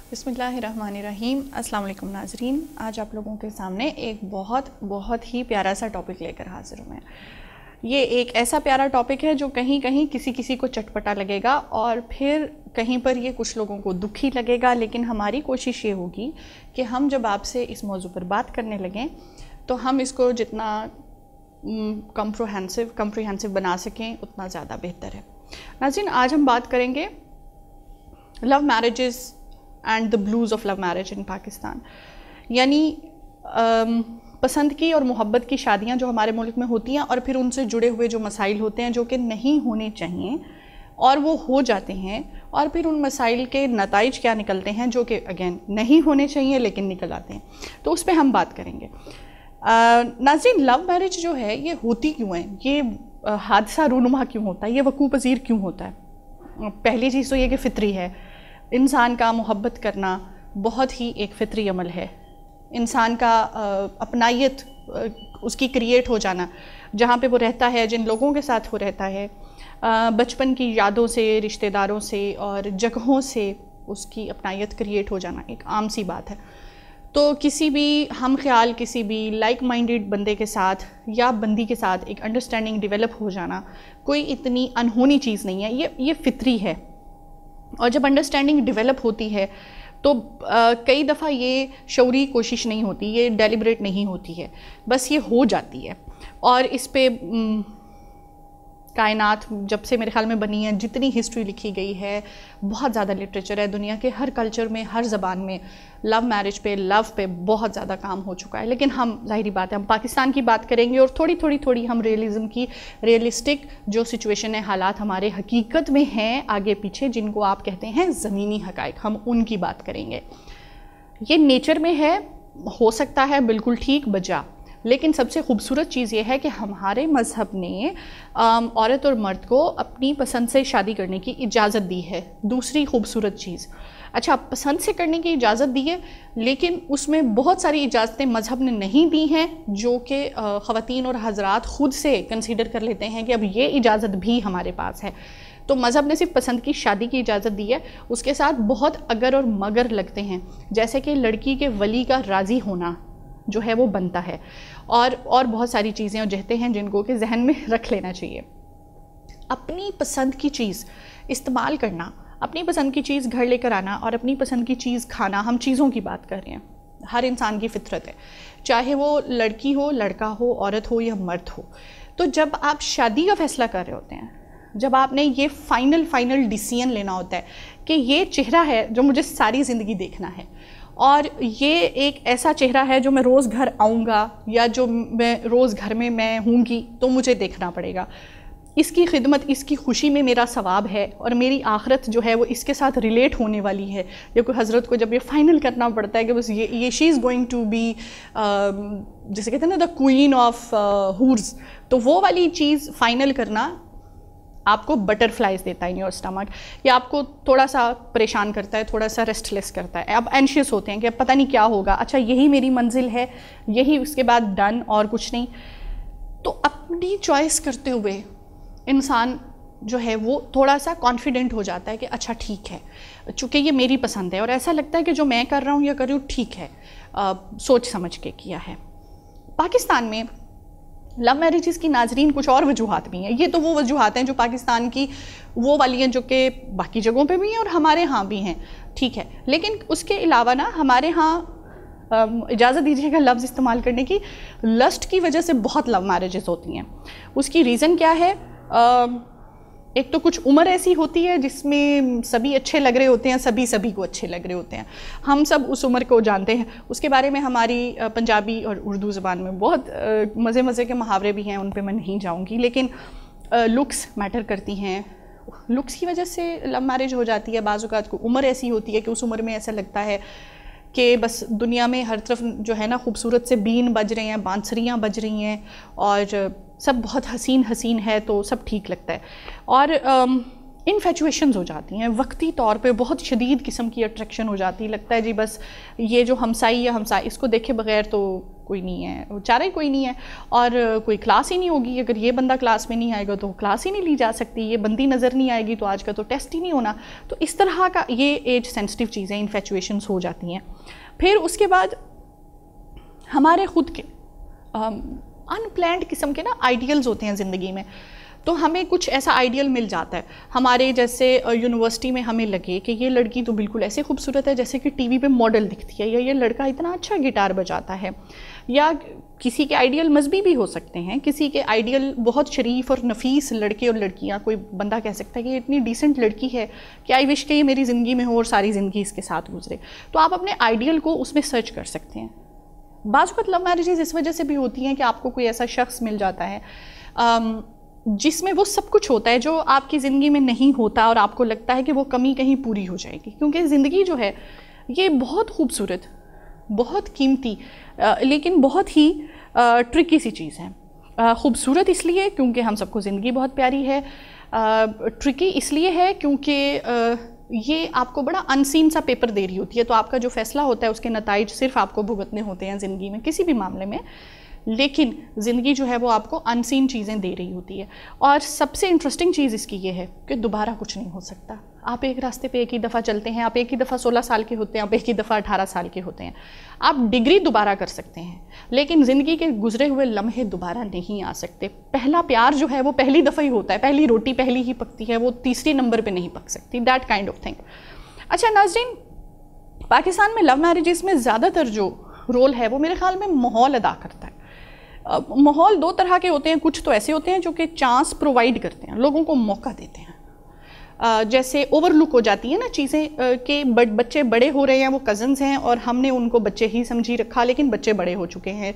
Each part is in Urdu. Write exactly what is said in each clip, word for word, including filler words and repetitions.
بسم اللہ الرحمن الرحیم۔ السلام علیکم ناظرین، آج آپ لوگوں کے سامنے ایک بہت بہت ہی پیارا سا ٹاپک لے کر حاضر ہوں میں۔ یہ ایک ایسا پیارا ٹاپک ہے جو کہیں کہیں کسی کسی کو چٹپٹا لگے گا اور پھر کہیں پر یہ کچھ لوگوں کو دکھی لگے گا، لیکن ہماری کوشش یہ ہوگی کہ ہم جب آپ سے اس موضوع پر بات کرنے لگیں تو ہم اس کو جتنا کمپروہینسو کمپریہنسو بنا سکیں اتنا زیادہ بہتر ہے۔ ناظرین، آج ہم بات کریں گے love marriages and the blues of love marriage in Pakistan, یعنی پسند کی اور محبت کی شادیاں جو ہمارے ملک میں ہوتی ہیں اور پھر ان سے جڑے ہوئے جو مسائل ہوتے ہیں جو کہ نہیں ہونے چاہیے اور وہ ہو جاتے ہیں، اور پھر ان مسائل کے نتائج کیا نکلتے ہیں جو کہ اگین نہیں ہونے چاہیے لیکن نکل آتے ہیں، تو اس پہ ہم بات کریں گے۔ ناظرین، لو میرج جو ہے یہ ہوتی کیوں ہے، یہ حادثہ رونما کیوں ہوتا ہے، یہ وقوع پذیر کیوں ہوتا ہے؟ پہلی چیز تو یہ کہ فطری ہے۔ انسان کا محبت کرنا بہت ہی ایک فطری عمل ہے۔ انسان کا اپنائیت اس کی کریٹ ہو جانا، جہاں پہ وہ رہتا ہے، جن لوگوں کے ساتھ وہ رہتا ہے، بچپن کی یادوں سے، رشتہ داروں سے اور جگہوں سے اس کی اپنائیت کریٹ ہو جانا ایک عام سی بات ہے۔ تو کسی بھی ہم خیال کسی بھی لائک مائنڈڈ بندے کے ساتھ یا بندی کے ساتھ ایک انڈرسٹینڈنگ ڈیولپ ہو جانا کوئی اتنی انہونی چیز نہیں ہے، یہ یہ فطری ہے۔ اور جب انڈرسٹینڈنگ ڈیولپ ہوتی ہے تو کئی دفعہ یہ شعوری کوشش نہیں ہوتی، یہ ڈیلیبریٹ نہیں ہوتی ہے، بس یہ ہو جاتی ہے۔ اور اس پہ کائنات جب سے میرے خیال میں بنی ہے، جتنی ہسٹری لکھی گئی ہے، بہت زیادہ لٹریچر ہے، دنیا کے ہر کلچر میں، ہر زبان میں لو میرج پہ، لو پہ بہت زیادہ کام ہو چکا ہے۔ لیکن ہم ظاہری بات ہے ہم پاکستان کی بات کریں گے اور تھوڑی تھوڑی تھوڑی ہم ریئلزم کی، ریئلسٹک جو سچویشن ہے، حالات ہمارے حقیقت میں ہیں آگے پیچھے، جن کو آپ کہتے ہیں زمینی حقائق، ہم ان کی بات کریں گے۔ یہ نیچر میں ہے، ہو سکتا ہے بالکل ٹھیک بجا، لیکن سب سے خوبصورت چیز یہ ہے کہ ہمارے مذہب نے عورت اور مرد کو اپنی پسند سے شادی کرنے کی اجازت دی ہے۔ دوسری خوبصورت چیز، اچھا پسند سے کرنے کی اجازت دی ہے، لیکن اس میں بہت ساری اجازتیں مذہب نے نہیں دی ہیں جو کہ خواتین اور حضرات خود سے کنسیڈر کر لیتے ہیں کہ اب یہ اجازت بھی ہمارے پاس ہے۔ تو مذہب نے صرف پسند کی شادی کی اجازت دی ہے، اس کے ساتھ بہت اگر اور مگر لگتے ہیں، جیسے کہ لڑکی کے ولی کا راضی ہونا جو ہے وہ بنتا ہے، اور اور بہت ساری چیزیں اور جہتیں ہیں جن کو کہ ذہن میں رکھ لینا چاہیے۔ اپنی پسند کی چیز استعمال کرنا، اپنی پسند کی چیز گھر لے کر آنا اور اپنی پسند کی چیز کھانا، ہم چیزوں کی بات کر رہے ہیں، ہر انسان کی فطرت ہے، چاہے وہ لڑکی ہو، لڑکا ہو، عورت ہو یا مرد ہو۔ تو جب آپ شادی کا فیصلہ کر رہے ہوتے ہیں، جب آپ نے یہ فائنل فائنل ڈیسیژن لینا ہوتا ہے کہ یہ چہرہ ہے جو مجھے ساری زندگی دیکھنا ہے، اور یہ ایک ایسا چہرہ ہے جو میں روز گھر آؤں گا یا جو میں روز گھر میں میں ہوں گی تو مجھے دیکھنا پڑے گا، اس کی خدمت، اس کی خوشی میں میرا ثواب ہے اور میری آخرت جو ہے وہ اس کے ساتھ ریلیٹ ہونے والی ہے۔ یا کوئی حضرت کو جب یہ فائنل کرنا پڑتا ہے کہ بس یہ یہ she is going to be, جیسے کہتے ہیں نا دا کوئین آف ہورز، تو وہ والی چیز فائنل کرنا آپ کو بٹر فلائز دیتا ہے ان یور اسٹمک، یا آپ کو تھوڑا سا پریشان کرتا ہے، تھوڑا سا ریسٹ لیس کرتا ہے، اب اینشیس ہوتے ہیں کہ اب پتہ نہیں کیا ہوگا، اچھا یہی میری منزل ہے، یہی اس کے بعد ڈن اور کچھ نہیں۔ تو اپنی چوائس کرتے ہوئے انسان جو ہے وہ تھوڑا سا کانفیڈنٹ ہو جاتا ہے کہ اچھا ٹھیک ہے، چونکہ یہ میری پسند ہے اور ایسا لگتا ہے کہ جو میں کر رہا ہوں یا کر رہی ہوں ٹھیک ہے، سوچ سمجھ کے کیا ہے۔ پاکستان میں لو میرجز کی ناظرین کچھ اور وجوہات بھی ہیں، یہ تو وہ وجوہات ہیں جو پاکستان کی وہ والی ہیں جو کہ باقی جگہوں پہ بھی ہیں اور ہمارے ہاں بھی ہیں، ٹھیک ہے، لیکن اس کے علاوہ نا ہمارے ہاں اجازت دیجیے گا لفظ استعمال کرنے کی، لسٹ کی وجہ سے بہت لو میرجز ہوتی ہیں۔ اس کی ریزن کیا ہے؟ ایک تو کچھ عمر ایسی ہوتی ہے جس میں سبھی اچھے لگ رہے ہوتے ہیں، سبھی سبھی کو اچھے لگ رہے ہوتے ہیں، ہم سب اس عمر کو جانتے ہیں، اس کے بارے میں ہماری پنجابی اور اردو زبان میں بہت مزے مزے کے محاورے بھی ہیں، ان پہ میں نہیں جاؤں گی، لیکن لکس میٹر کرتی ہیں، لکس کی وجہ سے لو میرج ہو جاتی ہے۔ بعض اوقات کو عمر ایسی ہوتی ہے کہ اس عمر میں ایسا لگتا ہے کہ بس دنیا میں ہر طرف جو ہے نا خوبصورت سے بین بج رہے ہیں، بانسریاں بج رہی ہیں اور سب بہت حسین حسین ہے تو سب ٹھیک لگتا ہے، اور انفیچویشنز ہو جاتی ہیں، وقتی طور پہ بہت شدید قسم کی اٹریکشن ہو جاتی ہے، لگتا ہے جی بس یہ جو ہمسائی یا ہمسائی اس کو دیکھے بغیر تو کوئی نہیں ہے، چارہ ہی کوئی نہیں ہے، اور کوئی کلاس ہی نہیں ہوگی، اگر یہ بندہ کلاس میں نہیں آئے گا تو کلاس ہی نہیں لی جا سکتی، یہ بندی نظر نہیں آئے گی تو آج کا تو ٹیسٹ ہی نہیں ہونا. تو اس طرح کا یہ ایج سینسٹیو چیزیں انفیچویشنس ہو جاتی ہیں. پھر اس کے بعد ہمارے خود کے ان پلانڈ قسم کے نا آئیڈیلز ہوتے ہیں زندگی میں. تو ہمیں کچھ ایسا آئیڈیل مل جاتا ہے ہمارے، جیسے یونیورسٹی میں ہمیں لگے کہ یہ لڑکی تو بالکل ایسے خوبصورت ہے جیسے کہ ٹی وی پہ ماڈل دکھتی ہے، یا یہ لڑکا اتنا اچھا گٹار بجاتا ہے. یا کسی کے آئیڈیل مذہبی بھی ہو سکتے ہیں، کسی کے آئیڈیل بہت شریف اور نفیس لڑکے اور لڑکیاں. کوئی بندہ کہہ سکتا ہے کہ یہ اتنی ڈیسنٹ لڑکی ہے کہ آئی وش کہ یہ میری زندگی میں ہو اور ساری زندگی اس کے ساتھ گزرے. تو آپ اپنے آئیڈیل کو اس میں سرچ کر سکتے ہیں. بعض وقت لو میرجز اس وجہ سے بھی ہوتی ہیں کہ آپ کو کوئی ایسا شخص مل جاتا ہے جس میں وہ سب کچھ ہوتا ہے جو آپ کی زندگی میں نہیں ہوتا، اور آپ کو لگتا ہے کہ وہ کمی کہیں پوری ہو جائے گی. کیونکہ زندگی جو ہے یہ بہت خوبصورت، بہت قیمتی، لیکن بہت ہی ٹرکی سی چیز ہے. خوبصورت اس لیے کیونکہ ہم سب کو زندگی بہت پیاری ہے، ٹرکی اس لیے ہے کیونکہ یہ آپ کو بڑا انسین سا پیپر دے رہی ہوتی ہے. تو آپ کا جو فیصلہ ہوتا ہے اس کے نتائج صرف آپ کو بھگتنے ہوتے ہیں زندگی میں کسی بھی معاملے میں، لیکن زندگی جو ہے وہ آپ کو انسین چیزیں دے رہی ہوتی ہے. اور سب سے انٹرسٹنگ چیز اس کی یہ ہے کہ دوبارہ کچھ نہیں ہو سکتا. آپ ایک راستے پہ ایک ہی دفعہ چلتے ہیں، آپ ایک ہی دفعہ سولہ سال کے ہوتے ہیں، آپ ایک ہی دفعہ اٹھارہ سال کے ہوتے ہیں. آپ ڈگری دوبارہ کر سکتے ہیں لیکن زندگی کے گزرے ہوئے لمحے دوبارہ نہیں آ سکتے. پہلا پیار جو ہے وہ پہلی دفعہ ہی ہوتا ہے، پہلی روٹی پہلی ہی پکتی ہے، وہ تیسری نمبر پہ نہیں پک سکتی. That kind of thing. اچھا ناظرین، پاکستان میں لو میرجز میں زیادہ تر جو رول ہے وہ میرے خیال میں ماحول ادا کرتا ہے. ماحول دو طرح کے ہوتے ہیں. کچھ تو ایسے ہوتے ہیں جو کہ چانس پرووائڈ کرتے ہیں، لوگوں کو موقع دیتے ہیں. جیسے اوور لک ہو جاتی ہیں نا چیزیں کہ بچے بڑے ہو رہے ہیں، وہ کزنز ہیں اور ہم نے ان کو بچے ہی سمجھی رکھا لیکن بچے بڑے ہو چکے ہیں.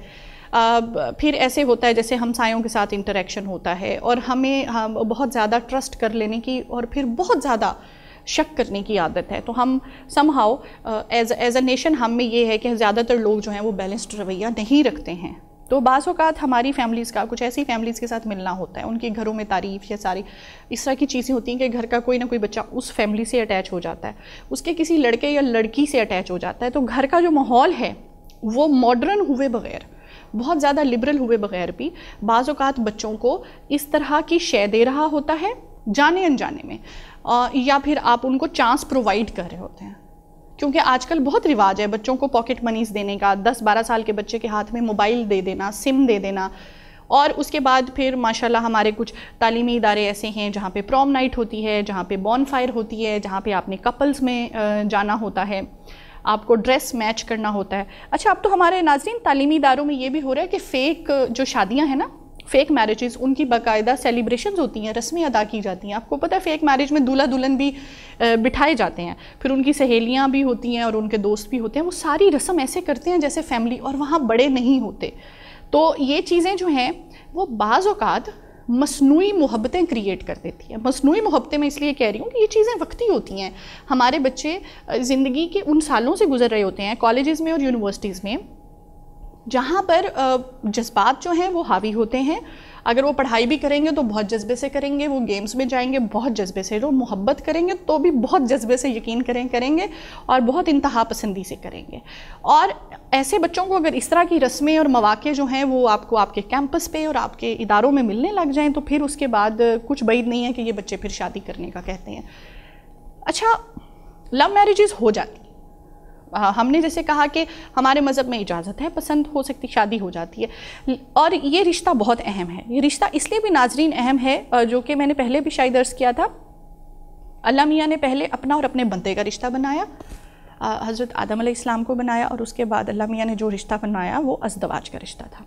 پھر ایسے ہوتا ہے جیسے ہمسایوں کے ساتھ انٹریکشن ہوتا ہے اور ہمیں بہت زیادہ ٹرسٹ کر لینے کی اور پھر بہت زیادہ شک کرنے کی عادت ہے. تو ہم somehow as as a nation ہم میں یہ ہے کہ زیادہ تر لوگ جو ہیں وہ بیلنسڈ رویہ نہیں رکھتے ہیں. تو بعض اوقات ہماری فیملیز کا کچھ ایسی فیملیز کے ساتھ ملنا ہوتا ہے، ان کے گھروں میں تعریف یا ساری اس طرح کی چیزیں ہوتی ہیں کہ گھر کا کوئی نہ کوئی بچہ اس فیملی سے اٹیچ ہو جاتا ہے، اس کے کسی لڑکے یا لڑکی سے اٹیچ ہو جاتا ہے. تو گھر کا جو ماحول ہے وہ ماڈرن ہوئے بغیر، بہت زیادہ لبرل ہوئے بغیر بھی بعض اوقات بچوں کو اس طرح کی شے دے رہا ہوتا ہے جانے انجانے میں، یا پھر آپ ان کو چانس پرووائڈ کر رہے ہوتے ہیں. کیونکہ آج کل بہت رواج ہے بچوں کو پاکٹ منیز دینے کا، دس بارہ سال کے بچے کے ہاتھ میں موبائل دے دینا، سم دے دینا. اور اس کے بعد پھر ماشاءاللہ ہمارے کچھ تعلیمی ادارے ایسے ہیں جہاں پہ پروم نائٹ ہوتی ہے، جہاں پہ بون فائر ہوتی ہے، جہاں پہ آپ نے کپلز میں جانا ہوتا ہے، آپ کو ڈریس میچ کرنا ہوتا ہے. اچھا اب تو ہمارے ناظرین تعلیمی اداروں میں یہ بھی ہو رہا ہے کہ فیک جو شادیاں ہیں نا، فیک میرجز، ان کی باقاعدہ سیلیبریشنز ہوتی ہیں، رسمیں ادا کی جاتی ہیں. آپ کو پتہ ہے فیک میرج میں دولہا دلہن بھی بٹھائے جاتے ہیں، پھر ان کی سہیلیاں بھی ہوتی ہیں اور ان کے دوست بھی ہوتے ہیں. وہ ساری رسم ایسے کرتے ہیں جیسے فیملی، اور وہاں بڑے نہیں ہوتے. تو یہ چیزیں جو ہیں وہ بعض اوقات مصنوعی محبتیں کریٹ کر دیتی ہیں. مصنوعی محبتیں میں اس لیے کہہ رہی ہوں کہ یہ چیزیں وقتی ہوتی ہیں. ہمارے بچے زندگی کے ان سالوں سے گزر رہے ہوتے ہیں کالجز میں اور یونیورسٹیز میں جہاں پر جذبات جو ہیں وہ حاوی ہوتے ہیں. اگر وہ پڑھائی بھی کریں گے تو بہت جذبے سے کریں گے، وہ گیمز میں جائیں گے بہت جذبے سے، جو محبت کریں گے تو بھی بہت جذبے سے یقین کریں کریں گے اور بہت انتہا پسندی سے کریں گے. اور ایسے بچوں کو اگر اس طرح کی رسمیں اور مواقع جو ہیں وہ آپ کو آپ کے کیمپس پہ اور آپ کے اداروں میں ملنے لگ جائیں تو پھر اس کے بعد کچھ بعید نہیں ہے کہ یہ بچے پھر شادی کرنے کا کہتے ہیں. اچھا لو میرجز ہو جاتی، ہم نے جیسے کہا کہ ہمارے مذہب میں اجازت ہے، پسند ہو سکتی، شادی ہو جاتی ہے. اور یہ رشتہ بہت اہم ہے. یہ رشتہ اس لیے بھی ناظرین اہم ہے جو کہ میں نے پہلے بھی شاید عرض کیا تھا. اللہ میاں نے پہلے اپنا اور اپنے بندے کا رشتہ بنایا، حضرت آدم علیہ السلام کو بنایا، اور اس کے بعد اللہ میاں نے جو رشتہ بنایا وہ ازدواج کا رشتہ تھا.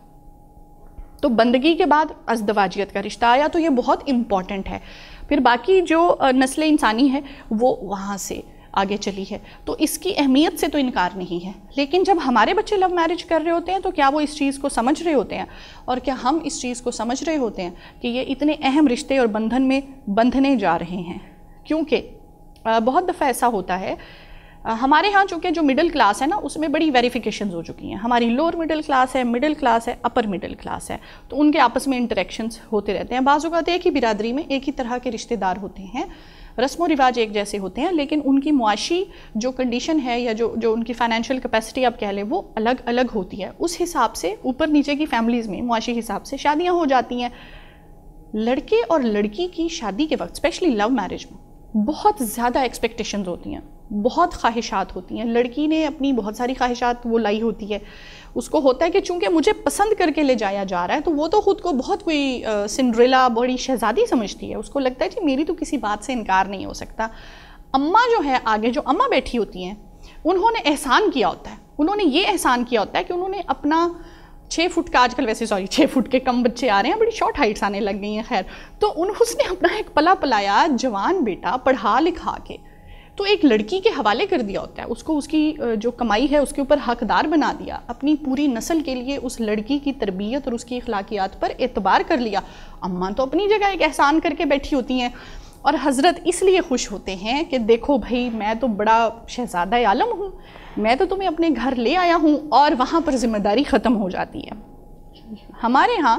تو بندگی کے بعد ازدواجیت کا رشتہ آیا، تو یہ بہت امپورٹنٹ ہے. پھر باقی جو نسل انسانی ہے وہ وہاں سے آگے چلی ہے. تو اس کی اہمیت سے تو انکار نہیں ہے. لیکن جب ہمارے بچے لو میرج کر رہے ہوتے ہیں تو کیا وہ اس چیز کو سمجھ رہے ہوتے ہیں، اور کیا ہم اس چیز کو سمجھ رہے ہوتے ہیں کہ یہ اتنے اہم رشتے اور بندھن میں بندھنے جا رہے ہیں؟ کیونکہ بہت دفعہ ایسا ہوتا ہے ہمارے ہاں چونکہ جو مڈل کلاس ہے نا اس میں بڑی ویریفیکیشنز ہو چکی ہیں. ہماری لوور مڈل کلاس ہے، مڈل کلاس ہے، اپر مڈل کلاس ہے، تو ان کے آپس میں انٹریکشنز ہوتے رہتے ہیں. بعض اوقات ایک ہی برادری میں ایک ہی طرح کے رشتہ دار ہوتے ہیں رسم و رواج ایک جیسے ہوتے ہیں لیکن ان کی معاشی جو کنڈیشن ہے یا جو جو ان کی فائنینشیل کیپیسٹی آپ کہہ لیں وہ الگ الگ ہوتی ہے. اس حساب سے اوپر نیچے کی فیملیز میں معاشی حساب سے شادیاں ہو جاتی ہیں. لڑکے اور لڑکی کی شادی کے وقت اسپیشلی لو میرج میں بہت زیادہ ایکسپیکٹیشنز ہوتی ہیں, بہت خواہشات ہوتی ہیں. لڑکی نے اپنی بہت ساری خواہشات وہ لائی ہوتی ہے, اس کو ہوتا ہے کہ چونکہ مجھے پسند کر کے لے جایا جا رہا ہے تو وہ تو خود کو بہت کوئی سنڈریلا بڑی شہزادی سمجھتی ہے. اس کو لگتا ہے کہ میری تو کسی بات سے انکار نہیں ہو سکتا. اماں جو ہے آگے جو اماں بیٹھی ہوتی ہیں انہوں نے احسان کیا ہوتا ہے, انہوں نے یہ احسان کیا ہوتا ہے کہ انہوں نے اپنا چھ فٹ کا آج کل ویسے سوری چھ فٹ کے کم بچے آ رہے ہیں, بڑی شارٹ ہائٹس آنے لگ گئی ہیں خیر, تو ان اس نے اپنا ایک پلا پلایا جوان بیٹا پڑھا لکھا کے تو ایک لڑکی کے حوالے کر دیا ہوتا ہے. اس کو اس کی جو کمائی ہے اس کے اوپر حقدار بنا دیا, اپنی پوری نسل کے لیے اس لڑکی کی تربیت اور اس کی اخلاقیات پر اعتبار کر لیا. اماں تو اپنی جگہ ایک احسان کر کے بیٹھی ہوتی ہیں اور حضرت اس لیے خوش ہوتے ہیں کہ دیکھو بھائی میں تو بڑا شہزادہ عالم ہوں, میں تو تمہیں اپنے گھر لے آیا ہوں, اور وہاں پر ذمہ داری ختم ہو جاتی ہے. ہمارے ہاں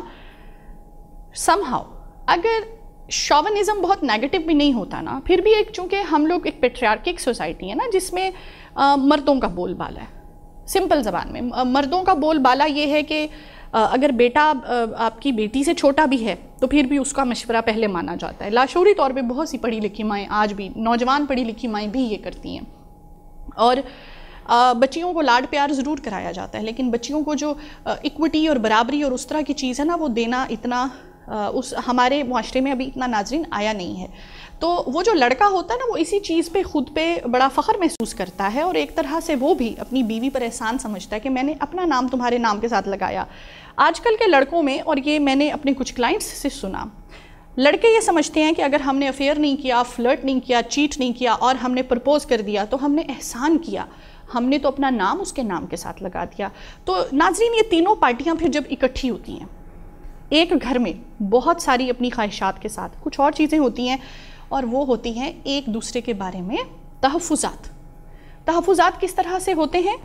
سم ہاؤ اگر شوونزم بہت نیگیٹو بھی نہیں ہوتا نا, پھر بھی ایک چونکہ ہم لوگ ایک پیٹریارکک سوسائٹی ہے نا جس میں مردوں کا بول بالا ہے. سمپل زبان میں مردوں کا بول بالا یہ ہے کہ اگر بیٹا آپ کی بیٹی سے چھوٹا بھی ہے تو پھر بھی اس کا مشورہ پہلے مانا جاتا ہے. لاشعوری طور پہ بہت سی پڑھی لکھی مائیں آج بھی, نوجوان پڑھی لکھی مائیں بھی یہ کرتی ہیں. اور بچیوں کو لاڈ پیار ضرور کرایا جاتا ہے لیکن بچیوں کو جو اکوٹی اور برابری اور اس طرح کی چیز ہے نا وہ دینا اتنا اس ہمارے معاشرے میں ابھی اتنا ناظرین آیا نہیں ہے. تو وہ جو لڑکا ہوتا ہے نا وہ اسی چیز پہ خود پہ بڑا فخر محسوس کرتا ہے اور ایک طرح سے وہ بھی اپنی بیوی پر احسان سمجھتا ہے کہ میں نے اپنا نام تمہارے نام کے ساتھ لگایا. آج کل کے لڑکوں میں, اور یہ میں نے اپنے کچھ کلائنٹس سے سنا, لڑکے یہ سمجھتے ہیں کہ اگر ہم نے افیئر نہیں کیا, فلرٹ نہیں کیا, چیٹ نہیں کیا اور ہم نے پرپوز کر دیا تو ہم نے احسان کیا, ہم نے تو اپنا نام اس کے نام کے ساتھ لگا دیا. تو ناظرین یہ تینوں پارٹیاں پھر جب اکٹھی ہوتی ہیں ایک گھر میں بہت ساری اپنی خواہشات کے ساتھ, کچھ اور چیزیں ہوتی ہیں اور وہ ہوتی ہیں ایک دوسرے کے بارے میں تحفظات. تحفظات کس طرح سے ہوتے ہیں؟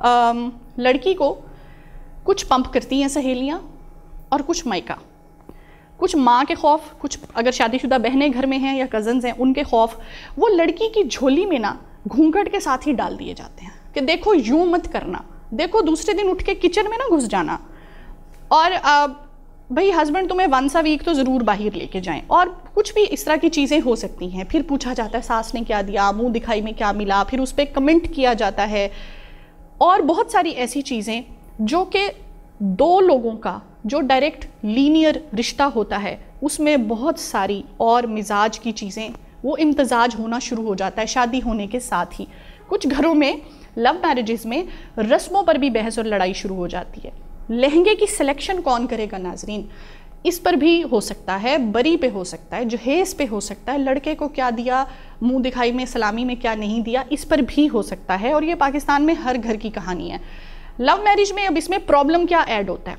لڑکی کو کچھ پمپ کرتی ہیں سہیلیاں اور کچھ مائکا, کچھ ماں کے خوف, کچھ اگر شادی شدہ بہنیں گھر میں ہیں یا کزنز ہیں ان کے خوف, وہ لڑکی کی جھولی میں نا گھونگھٹ کے ساتھ ہی ڈال دیے جاتے ہیں کہ دیکھو یوں مت کرنا, دیکھو دوسرے دن اٹھ کے کچن میں نہ گھس جانا, اور بھئی ہسبینڈ تمہیں ونس اے ویک تو ضرور باہر لے کے جائیں, اور کچھ بھی اس طرح کی چیزیں ہو سکتی ہیں. پھر پوچھا جاتا ہے ساس نے کیا دیا, منہ دکھائی میں کیا ملا, پھر اس پہ کمنٹ کیا جاتا ہے, اور بہت ساری ایسی چیزیں جو کہ دو لوگوں کا جو ڈائریکٹ لینئر رشتہ ہوتا ہے اس میں بہت ساری اور مزاج کی چیزیں وہ امتزاج ہونا شروع ہو جاتا ہے شادی ہونے کے ساتھ ہی. کچھ گھروں میں لو میرجز میں رسموں پر بھی بحث اور لڑائی شروع ہو جاتی ہے. لہنگے کی سلیکشن کون کرے گا ناظرین, اس پر بھی ہو سکتا ہے, بری پہ ہو سکتا ہے, جہیز پہ ہو سکتا ہے, لڑکے کو کیا دیا, منہ دکھائی میں سلامی میں کیا نہیں دیا, اس پر بھی ہو سکتا ہے. اور یہ پاکستان میں ہر گھر کی کہانی ہے. لو میرج میں اب اس میں پرابلم کیا ایڈ ہوتا ہے؟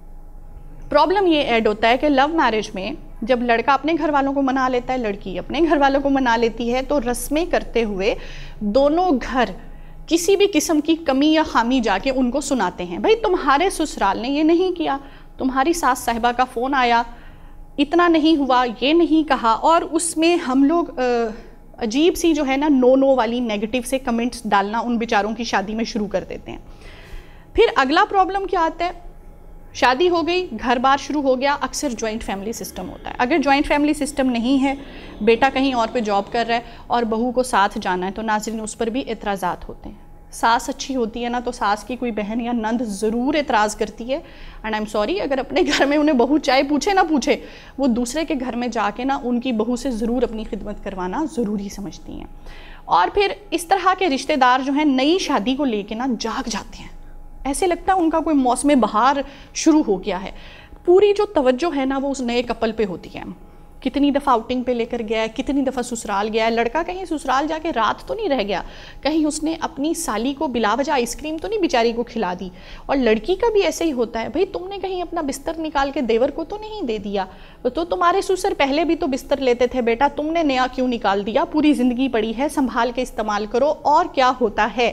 پرابلم یہ ایڈ ہوتا ہے کہ لو میرج میں جب لڑکا اپنے گھر والوں کو منا لیتا ہے, لڑکی اپنے گھر والوں کو منا لیتی ہے, تو رسمیں کرتے ہوئے دونوں گھر کسی بھی قسم کی کمی یا خامی جا کے ان کو سناتے ہیں. بھئی تمہارے سسرال نے یہ نہیں کیا, تمہاری ساس صاحبہ کا فون آیا, اتنا نہیں ہوا, یہ نہیں کہا, اور اس میں ہم لوگ عجیب سی جو ہے نا نو نو والی نیگیٹو سے کمنٹس ڈالنا ان بیچاروں کی شادی میں شروع کر دیتے ہیں. پھر اگلا پرابلم کیا آتا ہے؟ شادی ہو گئی, گھر بار شروع ہو گیا, اکثر جوائنٹ فیملی سسٹم ہوتا ہے. اگر جوائنٹ فیملی سسٹم نہیں ہے, بیٹا کہیں اور پہ جاب کر رہا ہے اور بہو کو ساتھ جانا ہے, تو ناظرین اس پر بھی اعتراضات ہوتے ہیں. ساس اچھی ہوتی ہے نا تو ساس کی کوئی بہن یا نند ضرور اعتراض کرتی ہے, اینڈ آئی ایم سوری اگر اپنے گھر میں انہیں بہو چاہے پوچھے نہ پوچھے, وہ دوسرے کے گھر میں جا کے نا ان کی بہو سے ضرور اپنی خدمت کروانا ضروری سمجھتی ہیں. اور پھر اس طرح کے رشتہ دار جو ہیں نئی شادی کو لے کے نا جاگ جاتے ہیں, ایسے لگتا ہے ان کا کوئی موسم بہار شروع ہو گیا ہے. پوری جو توجہ ہے نا وہ اس نئے کپل پہ ہوتی ہے. کتنی دفعہ آؤٹنگ پہ لے کر گیا ہے, کتنی دفعہ سسرال گیا ہے, لڑکا کہیں سسرال جا کے رات تو نہیں رہ گیا, کہیں اس نے اپنی سالی کو بلا وجہ آئس کریم تو نہیں بیچاری کو کھلا دی. اور لڑکی کا بھی ایسے ہی ہوتا ہے, بھئی تم نے کہیں اپنا بستر نکال کے دیور کو تو نہیں دے دیا, تو تمہارے سسر پہلے بھی تو بستر لیتے تھے بیٹا, تم نے نیا کیوں نکال دیا, پوری زندگی پڑی ہے, سنبھال کے استعمال کرو. اور کیا ہوتا ہے,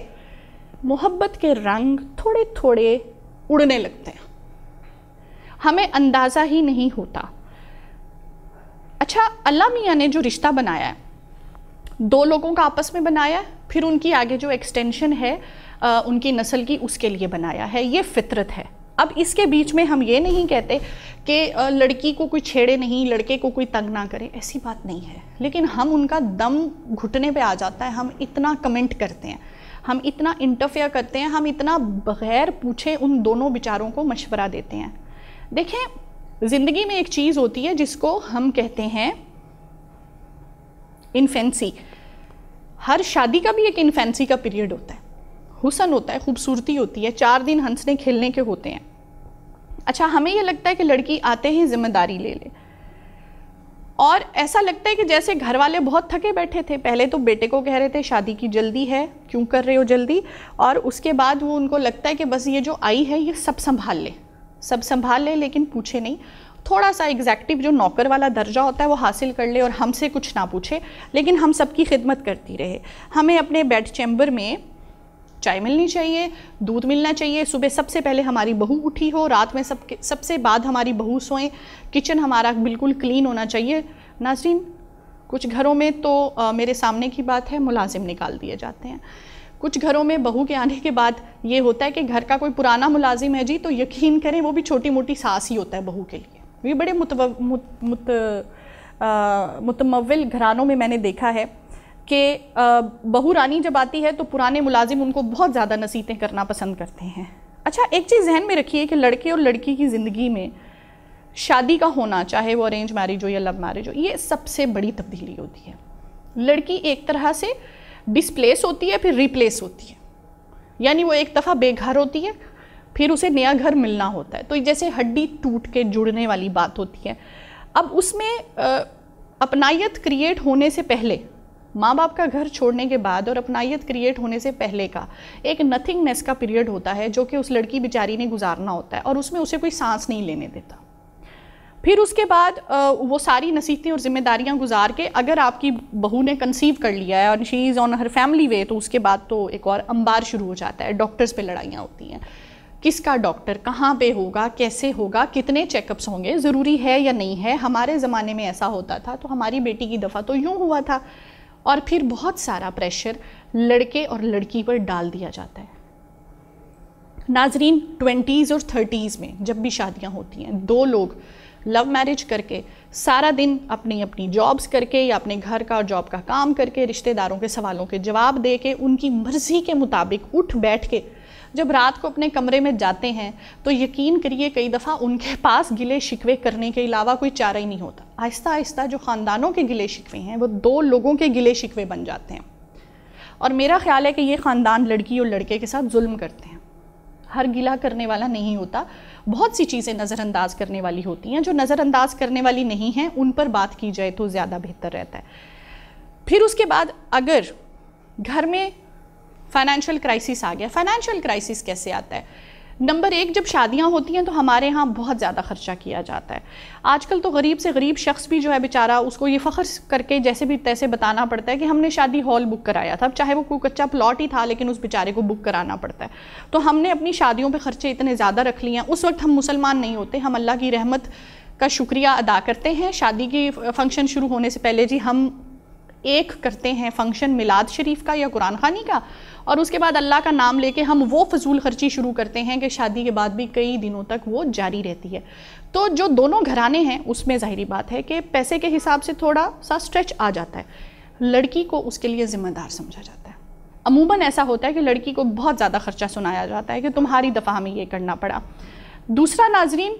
محبت کے رنگ تھوڑے تھوڑے اڑنے لگتے ہیں, ہمیں اندازہ ہی نہیں ہوتا. اچھا اللہ میاں نے جو رشتہ بنایا ہے دو لوگوں کا آپس میں بنایا ہے، پھر ان کی آگے جو ایکسٹینشن ہے ان کی نسل کی اس کے لیے بنایا ہے، یہ فطرت ہے۔ اب اس کے بیچ میں ہم یہ نہیں کہتے کہ لڑکی کو کوئی چھیڑے نہیں، لڑکے کو کوئی تنگ نہ کرے، ایسی بات نہیں ہے، لیکن ہم ان کا دم گھٹنے پہ آ جاتا ہے، ہم اتنا کمنٹ کرتے ہیں، ہم اتنا انٹرفیئر کرتے ہیں، ہم اتنا بغیر پوچھے ان دونوں بیچاروں کو مشورہ دیتے ہیں۔ دیکھیں زندگی میں ایک چیز ہوتی ہے جس کو ہم کہتے ہیں انفینسی۔ ہر شادی کا بھی ایک انفینسی کا پیریڈ ہوتا ہے، حسن ہوتا ہے، خوبصورتی ہوتی ہے، چار دن ہنسنے کھیلنے کے ہوتے ہیں۔ اچھا ہمیں یہ لگتا ہے کہ لڑکی آتے ہی ذمہ داری لے لے، اور ایسا لگتا ہے کہ جیسے گھر والے بہت تھکے بیٹھے تھے، پہلے تو بیٹے کو کہہ رہے تھے شادی کی جلدی ہے، کیوں کر رہے ہو جلدی، اور اس کے بعد وہ ان کو لگتا ہے کہ بس یہ جو آئی ہے یہ سب سنبھال لے، سب سنبھال لے، لیکن پوچھے نہیں، تھوڑا سا ایگزیکٹو جو نوکر والا درجہ ہوتا ہے وہ حاصل کر لے اور ہم سے کچھ نہ پوچھے، لیکن ہم سب کی خدمت کرتی رہے۔ ہمیں اپنے بیڈ چیمبر میں چائے ملنی چاہیے، دودھ ملنا چاہیے، صبح سب سے پہلے ہماری بہو اٹھی ہو، رات میں سب سب سے بعد ہماری بہو سوئیں، کچن ہمارا بالکل کلین ہونا چاہیے۔ ناظرین کچھ گھروں میں تو میرے سامنے کی بات ہے ملازم نکال دیے جاتے ہیں، کچھ گھروں میں بہو کے آنے کے بعد یہ ہوتا ہے کہ گھر کا کوئی پرانا ملازم ہے جی تو یقین کریں وہ بھی چھوٹی موٹی ساس ہی ہوتا ہے بہو کے لیے۔ یہ بڑے متو مت متمول گھرانوں میں میں نے دیکھا ہے کہ بہو رانی جب آتی ہے تو پرانے ملازم ان کو بہت زیادہ نصیحتیں کرنا پسند کرتے ہیں۔ اچھا ایک چیز ذہن میں رکھیے کہ لڑکے اور لڑکی کی زندگی میں شادی کا ہونا، چاہے وہ ارینج میرج ہو یا لو میرج ہو، یہ سب سے بڑی تبدیلی ہوتی ہے۔ لڑکی ایک طرح سے ڈسپلیس ہوتی ہے، پھر ریپلیس ہوتی ہے، یعنی وہ ایک دفعہ بے گھر ہوتی ہے، پھر اسے نیا گھر ملنا ہوتا ہے، تو جیسے ہڈی ٹوٹ کے جڑنے والی بات ہوتی ہے۔ اب اس میں اپنائیت کریٹ ہونے سے پہلے، ماں باپ کا گھر چھوڑنے کے بعد اور اپنائیت کریٹ ہونے سے پہلے کا ایک نتھنگنیس کا پیریڈ ہوتا ہے جو کہ اس لڑکی بیچاری نے گزارنا ہوتا ہے، اور اس میں اسے کوئی سانس نہیں لینے دیتا۔ پھر اس کے بعد وہ ساری نصیحتیں اور ذمہ داریاں گزار کے اگر آپ کی بہو نے کنسیو کر لیا ہے اور شی از آن ہر فیملی وے، تو اس کے بعد تو ایک اور انبار شروع ہو جاتا ہے، ڈاکٹرز پہ لڑائیاں ہوتی ہیں، کس کا ڈاکٹر کہاں پہ ہوگا، کیسے ہوگا، کتنے چیک اپس ہوں گے، ضروری ہے یا نہیں ہے، ہمارے زمانے میں ایسا ہوتا تھا تو ہماری بیٹی کی دفعہ تو یوں ہوا تھا، اور پھر بہت سارا پریشر لڑکے اور لڑکی پر ڈال دیا جاتا ہے۔ ناظرین ٹوینٹیز اور تھرٹیز میں جب بھی شادیاں ہوتی ہیں، دو لوگ لو میرج کر کے سارا دن اپنی اپنی جابز کر کے یا اپنے گھر کا اور جاب کا کام کر کے رشتہ داروں کے سوالوں کے جواب دے کے ان کی مرضی کے مطابق اٹھ بیٹھ کے جب رات کو اپنے کمرے میں جاتے ہیں تو یقین کریے کئی دفعہ ان کے پاس گلے شکوے کرنے کے علاوہ کوئی چارہ ہی نہیں ہوتا۔ آہستہ آہستہ جو خاندانوں کے گلے شکوے ہیں وہ دو لوگوں کے گلے شکوے بن جاتے ہیں، اور میرا خیال ہے کہ یہ خاندان لڑکی اور لڑکے کے ساتھ ظلم کرتے ہیں۔ ہر گلہ کرنے والا نہیں ہوتا، بہت سی چیزیں نظر انداز کرنے والی ہوتی ہیں، جو نظر انداز کرنے والی نہیں ہیں ان پر بات کی جائے تو زیادہ بہتر رہتا ہے۔ پھر اس کے بعد اگر گھر میں فائنینشیل کرائسس آ گیا، فائنینشیل کرائسس کیسے آتا ہے؟ نمبر ایک، جب شادیاں ہوتی ہیں تو ہمارے ہاں بہت زیادہ خرچہ کیا جاتا ہے۔ آج کل تو غریب سے غریب شخص بھی جو ہے بیچارہ اس کو یہ فخر کر کے جیسے بھی تیسے بتانا پڑتا ہے کہ ہم نے شادی ہال بک کرایا تھا، چاہے وہ کوئی کچا پلاٹ ہی تھا لیکن اس بیچارے کو بک کرانا پڑتا ہے۔ تو ہم نے اپنی شادیوں پہ خرچے اتنے زیادہ رکھ لیے ہیں۔ اس وقت ہم مسلمان نہیں ہوتے، ہم اللہ کی رحمت کا شکریہ ادا کرتے ہیں۔ شادی کی فنکشن شروع ہونے سے پہلے جی ہم ایک کرتے ہیں فنکشن میلاد شریف کا یا قرآن خوانی کا، اور اس کے بعد اللہ کا نام لے کے ہم وہ فضول خرچی شروع کرتے ہیں کہ شادی کے بعد بھی کئی دنوں تک وہ جاری رہتی ہے۔ تو جو دونوں گھرانے ہیں اس میں ظاہری بات ہے کہ پیسے کے حساب سے تھوڑا سا سٹریچ آ جاتا ہے، لڑکی کو اس کے لیے ذمہ دار سمجھا جاتا ہے۔ عموماً ایسا ہوتا ہے کہ لڑکی کو بہت زیادہ خرچہ سنایا جاتا ہے کہ تمہاری دفعہ ہمیں یہ کرنا پڑا۔ دوسرا ناظرین،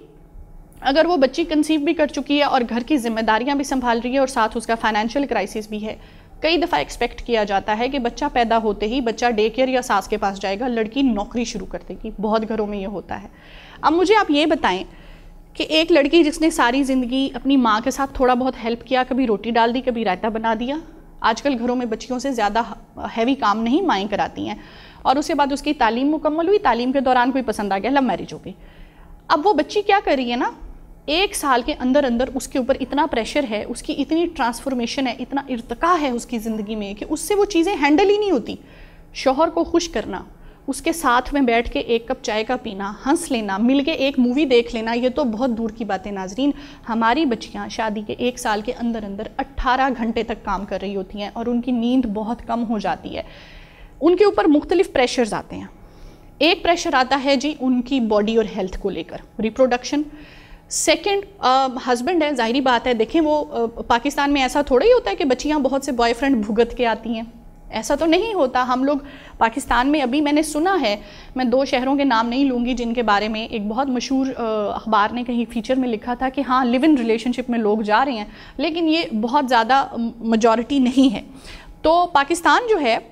اگر وہ بچی کنسیو بھی کر چکی ہے اور گھر کی ذمہ داریاں بھی سنبھال رہی ہے اور ساتھ اس کا فائنینشیل کرائسس بھی ہے، کئی دفعہ ایکسپیکٹ کیا جاتا ہے کہ بچہ پیدا ہوتے ہی بچہ ڈے کیئر یا ساس کے پاس جائے گا، لڑکی نوکری شروع کر دے گی۔ بہت گھروں میں یہ ہوتا ہے۔ اب مجھے آپ یہ بتائیں کہ ایک لڑکی جس نے ساری زندگی اپنی ماں کے ساتھ تھوڑا بہت ہیلپ کیا، کبھی روٹی ڈال دی، کبھی رائتہ بنا دیا، آج کل گھروں میں بچیوں سے زیادہ ہیوی کام نہیں مائیں کراتی ہیں، اور اس کے بعد اس کی تعلیم مکمل ہوئی، تعلیم کے دوران کوئی پسند آ گیا، لو میرج ہو گئی۔ اب وہ بچی کیا کر رہی ہے نا، ایک سال کے اندر اندر اس کے اوپر اتنا پریشر ہے، اس کی اتنی ٹرانسفارمیشن ہے، اتنا ارتقاء ہے اس کی زندگی میں کہ اس سے وہ چیزیں ہینڈل ہی نہیں ہوتی۔ شوہر کو خوش کرنا، اس کے ساتھ میں بیٹھ کے ایک کپ چائے کا پینا، ہنس لینا، مل کے ایک مووی دیکھ لینا، یہ تو بہت دور کی بات ہے ناظرین۔ ہماری بچیاں شادی کے ایک سال کے اندر اندر اٹھارہ گھنٹے تک کام کر رہی ہوتی ہیں اور ان کی نیند بہت کم ہو جاتی ہے۔ ان کے اوپر مختلف پریشرز آتے ہیں۔ ایک پریشر آتا ہے جی ان کی باڈی اور ہیلتھ کو لے کر، ریپروڈکشن۔ سیکنڈ، ہسبینڈ ہے، ظاہری بات ہے، دیکھیں وہ پاکستان میں ایسا تھوڑا ہی ہوتا ہے کہ بچیاں بہت سے بوائے فرینڈ بھگت کے آتی ہیں، ایسا تو نہیں ہوتا۔ ہم لوگ پاکستان میں ابھی میں نے سنا ہے، میں دو شہروں کے نام نہیں لوں گی جن کے بارے میں ایک بہت مشہور اخبار نے کہیں فیچر میں لکھا تھا کہ ہاں لیو ان ریلیشن شپ میں لوگ جا رہے ہیں، لیکن یہ بہت زیادہ میجورٹی نہیں ہے۔ تو پاکستان جو ہے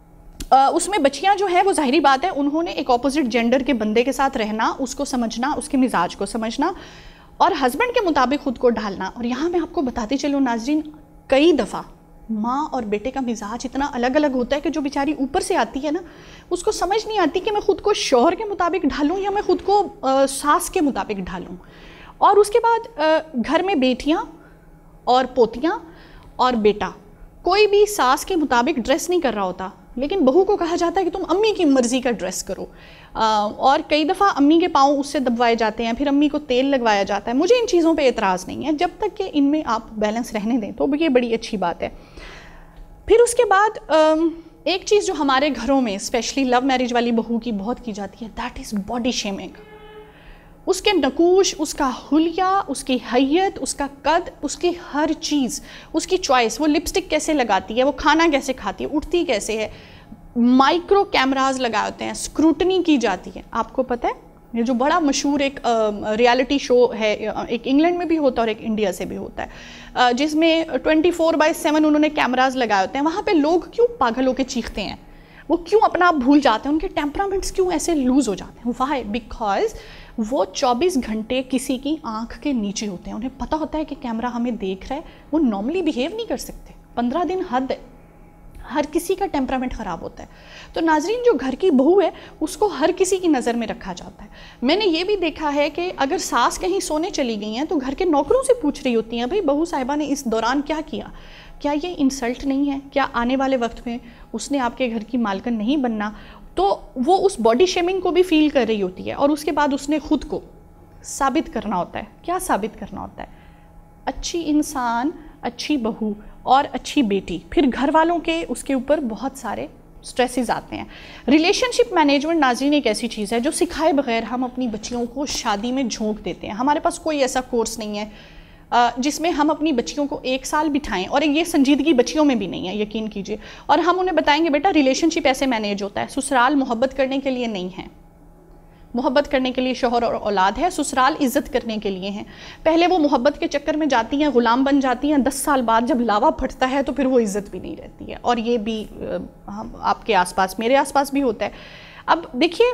اس میں بچیاں جو ہے وہ ظاہری بات ہے انہوں نے ایک اپوزٹ جینڈر کے بندے کے ساتھ رہنا، اس کو سمجھنا، اس کے مزاج کو سمجھنا اور ہسبینڈ کے مطابق خود کو ڈھالنا۔ اور یہاں میں آپ کو بتاتی چلوں ناظرین، کئی دفعہ ماں اور بیٹے کا مزاج اتنا الگ الگ ہوتا ہے کہ جو بیچاری اوپر سے آتی ہے نا، اس کو سمجھ نہیں آتی کہ میں خود کو شوہر کے مطابق ڈھالوں یا میں خود کو ساس کے مطابق ڈھالوں۔ اور اس کے بعد گھر میں بیٹیاں اور پوتیاں اور بیٹا کوئی بھی ساس کے مطابق ڈریس نہیں کر رہا ہوتا، لیکن بہو کو کہا جاتا ہے کہ تم امی کی مرضی کا ڈریس کرو، اور کئی دفعہ امی کے پاؤں اس سے دبوائے جاتے ہیں، پھر امی کو تیل لگوایا جاتا ہے۔ مجھے ان چیزوں پہ اعتراض نہیں ہے جب تک کہ ان میں آپ بیلنس رہنے دیں تو یہ بڑی اچھی بات ہے۔ پھر اس کے بعد ایک چیز جو ہمارے گھروں میں اسپیشلی لو میرج والی بہو کی بہت کی جاتی ہے، دیٹ از باڈی شیمنگ۔ اس کے نقوش، اس کا حلیہ، اس کی حیت، اس کا قد، اس کی ہر چیز، اس کی چوائس، وہ لپسٹک کیسے لگاتی ہے، وہ کھانا کیسے کھاتی ہے، اٹھتی کیسے ہے، مائکرو کیمراز لگائے ہوتے ہیں، اسکروٹنی کی جاتی ہے۔ آپ کو پتہ ہے یہ جو بڑا مشہور ایک ریالٹی شو ہے، ایک انگلینڈ میں بھی ہوتا ہے اور ایک انڈیا سے بھی ہوتا ہے، جس میں ٹوینٹی فور بائی سیون انہوں نے کیمراز لگائے ہوتے ہیں، وہاں پہ لوگ کیوں پاگل ہو کے چیختے ہیں، وہ کیوں اپنا آپ بھول جاتے ہیں، ان کے ٹیمپرامنٹس کیوں ایسے لوز ہو جاتے ہیں؟ وائی؟ بیکاز وہ چوبیس گھنٹے کسی کی آنکھ کے نیچے ہوتے ہیں، انہیں پتہ ہوتا ہے کہ کیمرہ ہمیں دیکھ رہا ہے، وہ نارملی بیہیو نہیں کر سکتے، پندرہ دن حد ہے، ہر کسی کا ٹیمپرامنٹ خراب ہوتا ہے۔ تو ناظرین جو گھر کی بہو ہے اس کو ہر کسی کی نظر میں رکھا جاتا ہے۔ میں نے یہ بھی دیکھا ہے کہ اگر ساس کہیں سونے چلی گئی ہیں تو گھر کے نوکروں سے پوچھ رہی ہوتی ہیں بھئی بہو صاحبہ نے اس دوران کیا کیا، کیا یہ انسلٹ نہیں ہے، کیا آنے والے وقت میں اس نے آپ کے گھر کی مالکن نہیں بننا؟ تو وہ اس باڈی شیمنگ کو بھی فیل کر رہی ہوتی ہے، اور اس کے بعد اس نے خود کو ثابت کرنا ہوتا ہے۔ کیا ثابت کرنا ہوتا ہے؟ اچھی انسان، اچھی بہو اور اچھی بیٹی۔ پھر گھر والوں کے اس کے اوپر بہت سارے سٹریسز آتے ہیں۔ ریلیشن شپ مینجمنٹ ناظرین ایک ایسی چیز ہے جو سکھائے بغیر ہم اپنی بچیوں کو شادی میں جھونک دیتے ہیں۔ ہمارے پاس کوئی ایسا کورس نہیں ہے جس میں ہم اپنی بچیوں کو ایک سال بٹھائیں، اور یہ سنجیدگی بچیوں میں بھی نہیں ہے، یقین کیجئے، اور ہم انہیں بتائیں گے بیٹا ریلیشن شپ ایسے مینیج ہوتا ہے۔ سسرال محبت کرنے کے لیے نہیں ہے، محبت کرنے کے لیے شوہر اور اولاد ہے، سسرال عزت کرنے کے لیے ہیں۔ پہلے وہ محبت کے چکر میں جاتی ہیں، غلام بن جاتی ہیں، دس سال بعد جب لاوا پھٹتا ہے تو پھر وہ عزت بھی نہیں رہتی ہے، اور یہ بھی آپ کے آس پاس، میرے آس پاس بھی ہوتا ہے۔ اب دیکھیے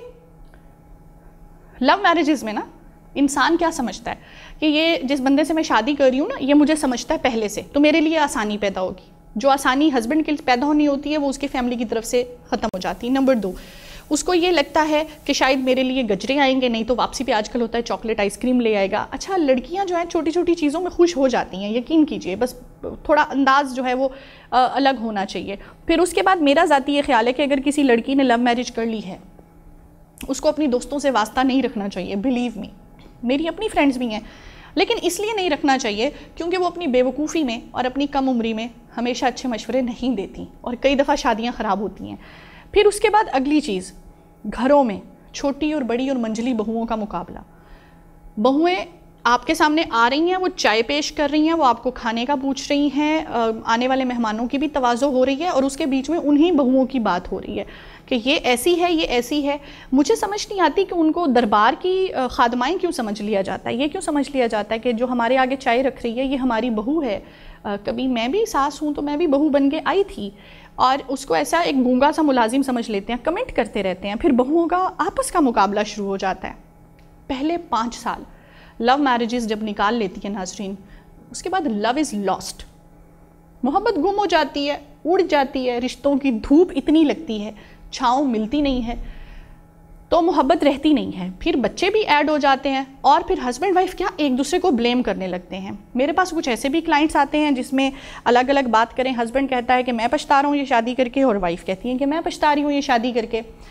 لو میرجز میں نا انسان کیا سمجھتا ہے کہ یہ جس بندے سے میں شادی کر رہی ہوں نا یہ مجھے سمجھتا ہے پہلے سے، تو میرے لیے آسانی پیدا ہوگی۔ جو آسانی ہسبینڈ کے پیدا ہونی ہوتی ہے وہ اس کے فیملی کی طرف سے ختم ہو جاتی ہے۔ نمبر دو، اس کو یہ لگتا ہے کہ شاید میرے لیے گجرے آئیں گے، نہیں تو واپسی پہ آج کل ہوتا ہے چاکلیٹ آئس کریم لے آئے گا۔ اچھا لڑکیاں جو ہیں چھوٹی چھوٹی چیزوں میں خوش ہو جاتی ہیں، یقین کیجئے، بس تھوڑا انداز جو ہے وہ الگ ہونا چاہیے۔ پھر اس کے بعد میرا ذاتی یہ خیال ہے کہ اگر کسی لڑکی نے لو میرج کر لی ہے اس کو اپنی دوستوں سے واسطہ نہیں رکھنا چاہیے، بلیو می، میری اپنی فرینڈز بھی ہیں، لیکن اس لیے نہیں رکھنا چاہیے کیونکہ وہ اپنی بے وقوفی میں اور اپنی کم عمری میں ہمیشہ اچھے مشورے نہیں دیتی، اور کئی دفعہ شادیاں خراب ہوتی ہیں۔ پھر اس کے بعد اگلی چیز، گھروں میں چھوٹی اور بڑی اور منجلی بہوؤں کا مقابلہ۔ بہویں آپ کے سامنے آ رہی ہیں، وہ چائے پیش کر رہی ہیں، وہ آپ کو کھانے کا پوچھ رہی ہیں، آنے والے مہمانوں کی بھی توازو ہو رہی ہے، اور اس کے بیچ میں انہی بہوؤں کی بات ہو رہی ہے کہ یہ ایسی ہے، یہ ایسی ہے۔ مجھے سمجھ نہیں آتی کہ ان کو دربار کی خادمائیں کیوں سمجھ لیا جاتا ہے، یہ کیوں سمجھ لیا جاتا ہے کہ جو ہمارے آگے چائے رکھ رہی ہے یہ ہماری بہو ہے۔ کبھی میں بھی ساس ہوں تو میں بھی بہو بن کے آئی تھی، اور اس کو ایسا ایک گونگا سا ملازم سمجھ لیتے ہیں، کمنٹ کرتے رہتے ہیں، پھر بہوؤں کا آپس کا مقابلہ شروع ہو جاتا ہے۔ پہلے پانچ سال لو میرجز جب نکال لیتی ہیں ناظرین، اس کے بعد لو از لاسٹ، محبت گم ہو جاتی ہے، اڑ جاتی ہے، رشتوں کی دھوپ اتنی لگتی ہے، چھاؤں ملتی نہیں ہے، تو محبت رہتی نہیں ہے۔ پھر بچے بھی ایڈ ہو جاتے ہیں، اور پھر ہسبینڈ وائف کیا ایک دوسرے کو بلیم کرنے لگتے ہیں۔ میرے پاس کچھ ایسے بھی کلائنٹس آتے ہیں جس میں الگ الگ بات کریں، ہسبینڈ کہتا ہے کہ میں پچھتا رہا ہوں یہ شادی کر کے، اور وائف کہتی ہیں کہ میں پچھتا رہی ہوں یہ شادی کر کے،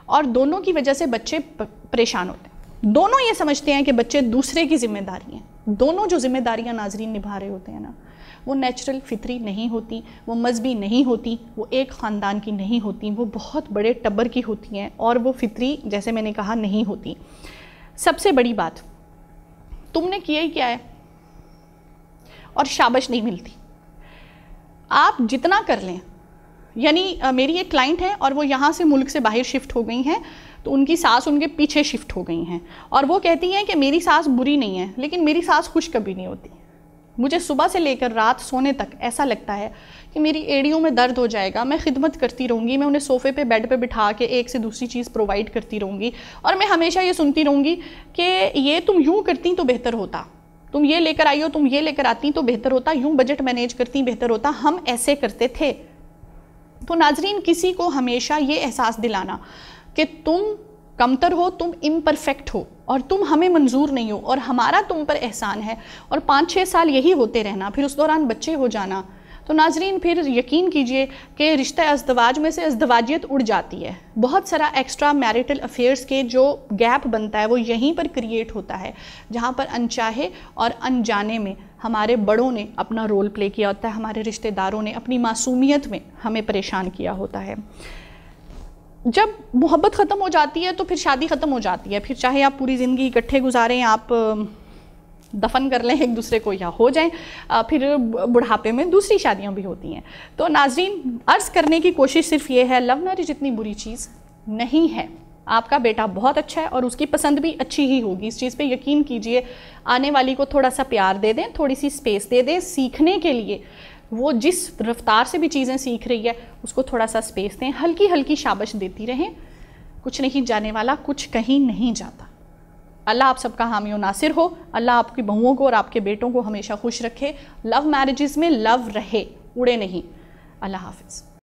اور دونوں کی وجہ سے بچے پریشان ہوتے ہیں. دونوں یہ سمجھتے ہیں کہ بچے دوسرے کی ذمہ داری ہیں. دونوں جو ذمہ داریاں ناظرین نبھا رہے ہوتے ہیں نا, وہ نیچرل فطری نہیں ہوتی, وہ مذہبی نہیں ہوتی, وہ ایک خاندان کی نہیں ہوتی, وہ بہت بڑے ٹبر کی ہوتی ہیں, اور وہ فطری جیسے میں نے کہا نہیں ہوتی. سب سے بڑی بات, تم نے کیا ہی کیا ہے اور شابش نہیں ملتی. آپ جتنا کر لیں, یعنی میری ایک کلائنٹ ہے اور وہ یہاں سے ملک سے باہر شفٹ ہو گئی ہیں, تو ان کی ساس ان کے پیچھے شفٹ ہو گئی ہیں, اور وہ کہتی ہیں کہ میری ساس بری نہیں ہے, لیکن میری ساس خوش کبھی نہیں ہوتی. مجھے صبح سے لے کر رات سونے تک ایسا لگتا ہے کہ میری ایڑیوں میں درد ہو جائے گا, میں خدمت کرتی رہوں گی, میں انہیں صوفے پہ بیڈ پہ بٹھا کے ایک سے دوسری چیز پرووائڈ کرتی رہوں گی, اور میں ہمیشہ یہ سنتی رہوں گی کہ یہ تم یوں کرتی تو بہتر ہوتا, تم یہ لے کر آئی ہو, تم یہ لے کر آتی تو بہتر ہوتا, یوں بجٹ مینیج کرتی بہتر ہوتا, ہم ایسے کرتے تھے. تو ناظرین, کسی کو ہمیشہ یہ احساس دلانا کہ تم کمتر ہو, تم امپرفیکٹ ہو, اور تم ہمیں منظور نہیں ہو, اور ہمارا تم پر احسان ہے, اور پانچ چھ سال یہی ہوتے رہنا, پھر اس دوران بچے ہو جانا, تو ناظرین پھر یقین کیجئے کہ رشتہ ازدواج میں سے ازدواجیت اڑ جاتی ہے. بہت سارا ایکسٹرا میریٹل افیئرس کے جو گیپ بنتا ہے وہ یہیں پر کریٹ ہوتا ہے, جہاں پر انچاہے اور انجانے میں ہمارے بڑوں نے اپنا رول پلے کیا ہوتا ہے, ہمارے رشتہ داروں نے اپنی معصومیت میں ہمیں پریشان کیا ہوتا ہے. جب محبت ختم ہو جاتی ہے تو پھر شادی ختم ہو جاتی ہے, پھر چاہے آپ پوری زندگی اکٹھے گزاریں, آپ دفن کر لیں ایک دوسرے کو یا ہو جائیں, پھر بڑھاپے میں دوسری شادیاں بھی ہوتی ہیں. تو ناظرین, عرض کرنے کی کوشش صرف یہ ہے, لو میرج اتنی بری چیز نہیں ہے. آپ کا بیٹا بہت اچھا ہے اور اس کی پسند بھی اچھی ہی ہوگی, اس چیز پہ یقین کیجئے. آنے والی کو تھوڑا سا پیار دے دیں, تھوڑی سی سپیس دے دیں سیکھنے کے لیے, وہ جس رفتار سے بھی چیزیں سیکھ رہی ہے اس کو تھوڑا سا سپیس دیں, ہلکی ہلکی شابش دیتی رہیں. کچھ نہیں جانے والا, کچھ کہیں نہیں جاتا. اللہ آپ سب کا حامی و ناصر ہو, اللہ آپ کی بہوؤں کو اور آپ کے بیٹوں کو ہمیشہ خوش رکھے. لو میرجز میں لو رہے, اڑے نہیں. اللہ حافظ.